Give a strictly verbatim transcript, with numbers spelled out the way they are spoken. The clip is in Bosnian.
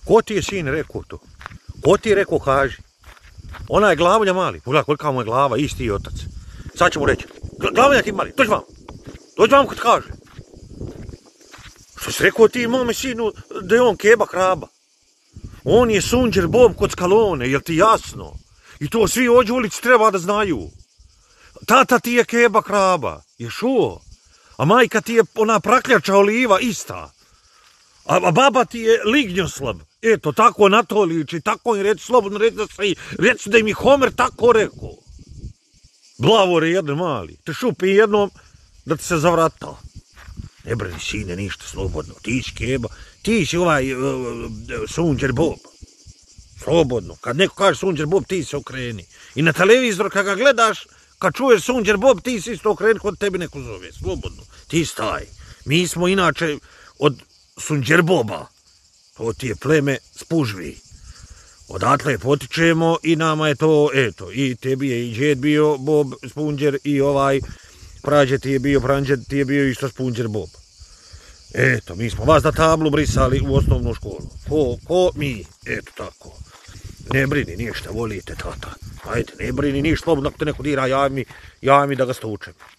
Ko ti je sine rekao to? Ko ti je rekao kaži? Ona je Glavulja mali. Pogledaj kolika mu je glava, isti otac. Sad ću mu reći. Glavulja ti mali, dođi vam. Dođi vam kad kaže. Što si rekao ti mome sinu da je on keba kraba? On je Sunđer Bob kod Skalone, jel ti jasno? I to svi ovdje u ulici treba da znaju. Tata ti je keba kraba, je šuo? A majka ti je ona prakljača oliva ista. A, a baba ti je lignjoslab. Eto, tako na to liči, tako im reći, slobodno reći da se i, reći da im je Homer tako rekao. Blavore jedne mali, te šupi jednom da ti se zavrata. Ne brini sine ništa, slobodno, ti si keba, ti si ovaj uh, Sunđer Bob. Slobodno, kad neko kaže Sunđer Bob, ti se okreni. I na televizoru kad ga gledaš, kad čuješ Sunđer Bob, ti si isto okreni kod tebi neko zove, slobodno. Ti staj. Mi smo inače od Sunđer Boba, to ti je pleme Spužvi. Odatle potičemo i nama je to, eto, i tebi je i džed bio Bob Spunđer i ovaj prađe ti je bio, pranđed ti je bio isto Spunđer Bob. Eto, mi smo vas na tablu brisali u osnovnu školu. Ko, ko mi, eto tako. Ne brini ništa, volite tata. Ajde, ne brini ništa, slobodno ako te neko dira, javi mi, javi mi da ga stučem.